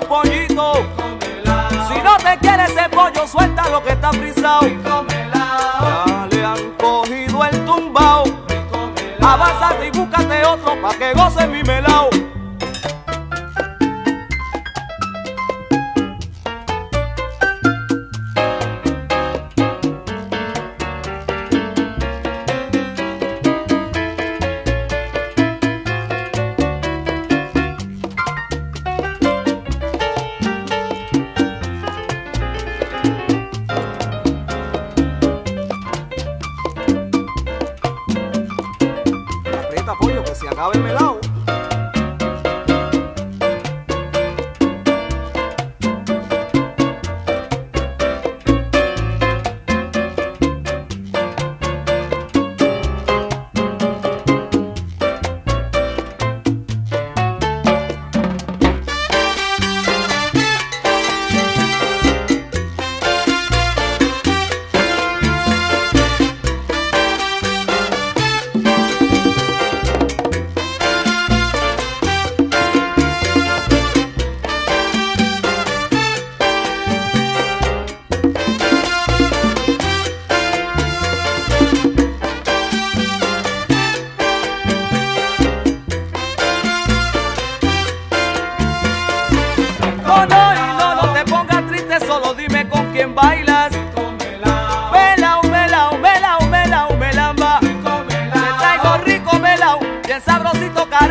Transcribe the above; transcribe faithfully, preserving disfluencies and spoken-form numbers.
pollito. Si no te quieres ese pollo, suelta lo que está frisado. Ya le han cogido el tumbao. Avánzate y búscate otro pa' que goce mi melao. Pollo, que se acabe el melao. Solo dime con quién bailas. Melao, melao, melao, melao, melamba. Te traigo rico melao, bien sabrosito, caro.